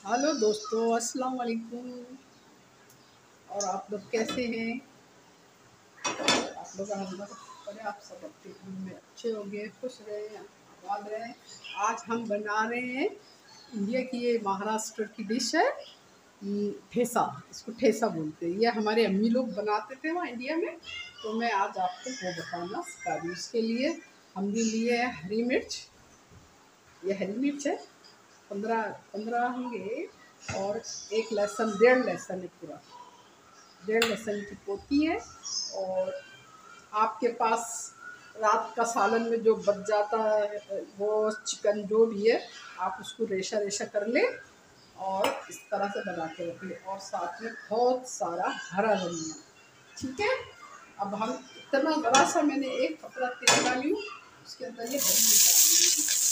Hello दोस्तों, अस्सलाम वालेकुम। और आप लोग कैसे हैं? आप लोग हम लोग बड़े आप सब अपने घर में अच्छे होंगे, खुश रहें, आबाद रहें। आज हम बना रहे हैं इंडिया की, ये महाराष्ट्र की डिश है ठेसा। इसको ठेसा बोलते हैं। ये हमारे अम्मी लोग बनाते थे वहाँ इंडिया में, तो मैं आज आपको वो बताना सिखा दूँ। इसके लिए हमने लिए है हरी मिर्च। ये हरी मिर्च है, 15 होंगे। और एक लहसुन, 1.5 लहसुन है पूरा, 1.5 लहसुन की पोती है। और आपके पास रात का सालन में जो बच जाता है वो चिकन जो भी है, आप उसको रेशा रेशा कर ले और इस तरह से बना के रख ले। और साथ में बहुत सारा हरा धनिया। ठीक है। अब हम इतना बड़ा सा मैंने एक कपड़ा तेल डाली हूँ, उसके अंदर ये हरी मिर्च डाल दूँगी,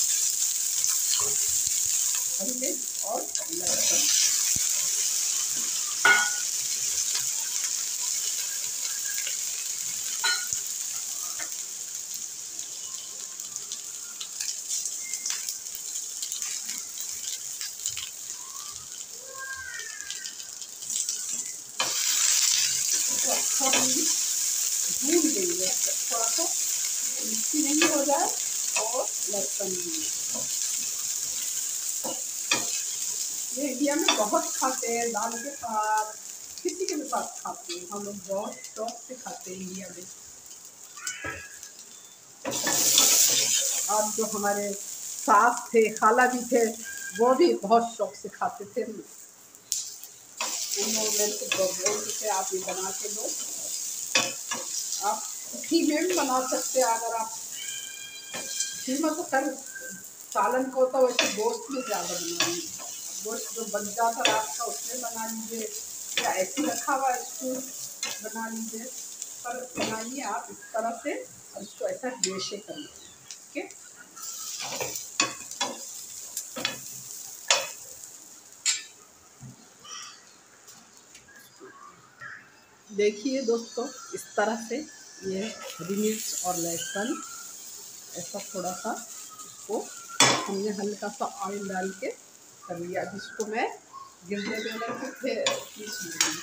हरी मिर्च और लहसुन। तो अच्छा हम भून देंगे थोड़ा सा, मिर्ची नहीं हो जाए और लहसुन भी। ये इंडिया में बहुत खाते हैं, दाल के साथ, किसी के भी साथ खाते हैं। हम लोग बहुत शौक से खाते हैं इंडिया में। और जो हमारे सास थे, खाला भी थे, वो भी बहुत शौक से खाते थे। उन लोग मेरे को बोलते थे आप ये बना के दो। आप घी में भी बना सकते हैं। अगर आप घी में तो कर सालन को तो वैसे गोश्त में ज़्यादा बना लीजिए। गोश्त जो बच जाता रात का उसमें बना लीजिए, या ऐसे रखा हुआ इसको बना लीजिए। पर बनाइए आप इस तरह से, और इसको ऐसा रेशे कर लीजिए। ठीक है। देखिए दोस्तों, इस तरह से ये हरी मिर्च और लहसुन ऐसा थोड़ा सा इसको हमने हल्का सा ऑयल डाल के कर लिया। जिसको मैं गिरने बेलर को पीस लूँगी।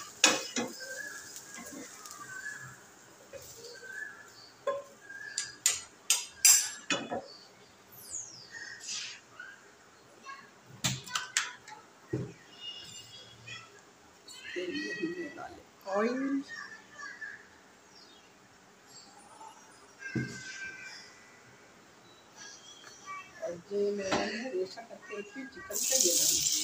ऑयल और जो मैंने रेशा करके रखी चिकन का ये डालूंगी।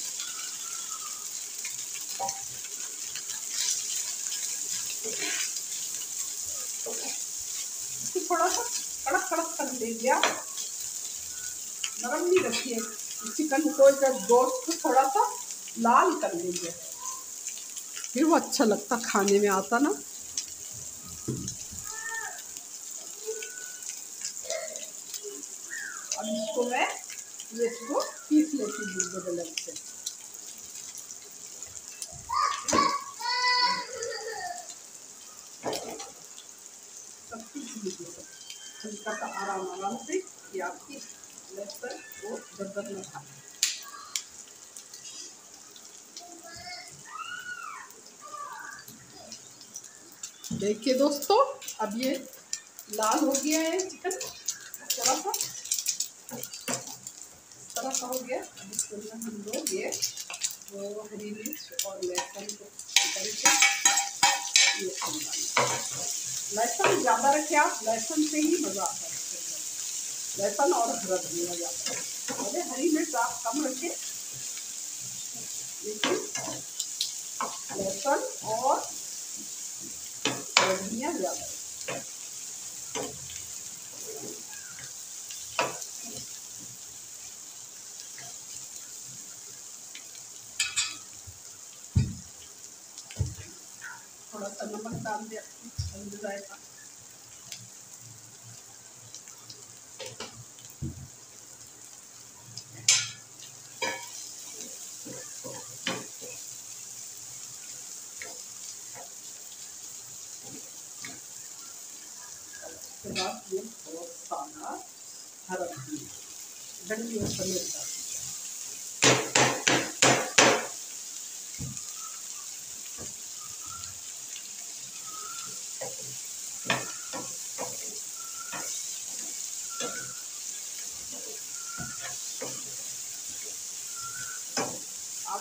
इसको थोड़ा सा कड़क कड़क कर लीजिए आप, नरम नहीं रखिए। चिकन को जब गोश्त को थोड़ा सा लाल कर लीजिए, फिर वो अच्छा लगता खाने में आता ना। अब इसको मैं इसको पीस लेती हूँ बेलन से। सब पीस लीजिए हल्का सा, आराम आराम से, कि आपकी लहसुन वो दरदर न खाए। देखिए दोस्तों, अब ये लाल हो गया है चिकन, थोड़ा सा तरह का हो गया। अब इसके अंदर हम लोग ये वो हरी मिर्च और लहसुन को करके ये लहसुन ज़्यादा रखे आप, लहसुन से ही मज़ा आता है। लहसुन और हरा धनिया ज़्यादा, अरे हरी मिर्च आप कम रखें। लेकिन लहसुन और धनिया ज़्यादा। थोड़ा सा नमक डाल दिया बन जाएगा। उसके बाद ये बहुत सारा हरा धनिया, धनिया और पनीर डाल।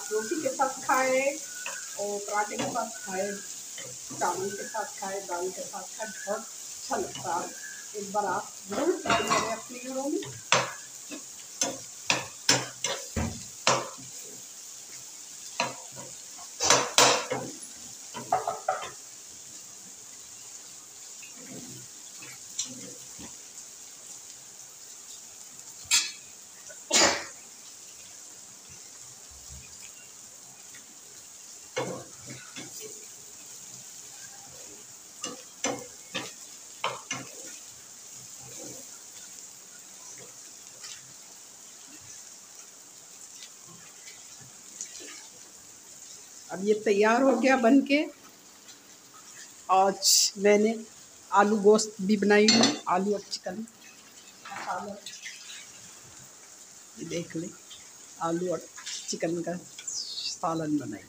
रोटी के साथ खाए और पराठे के साथ खाए, चावल के साथ खाए, दाल के साथ खाए, बहुत अच्छा लगता है। एक बार आप जरूर ट्राई करें अपने घरों में। अब ये तैयार हो गया बन के। आज मैंने आलू गोश्त भी बनाई हूँ, आलू और चिकन मसाला, ये देख लें, आलू और चिकन का सालन बनाई।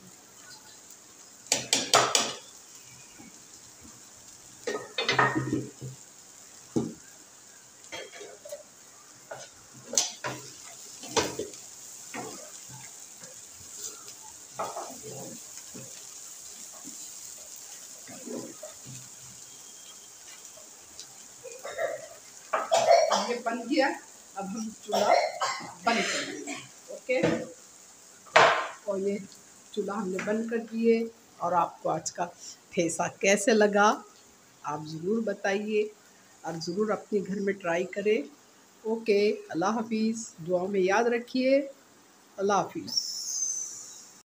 ये बन गया, अब हम चूल्हा बंद कर देंगे। ओके, और ये चूल्हा हमने बंद कर दिए। और आपको आज का ठेसा कैसे लगा आप ज़रूर बताइए और ज़रूर अपने घर में ट्राई करें। ओके, अल्लाह हाफिज़, दुआ में याद रखिए। अल्लाह हाफिज़।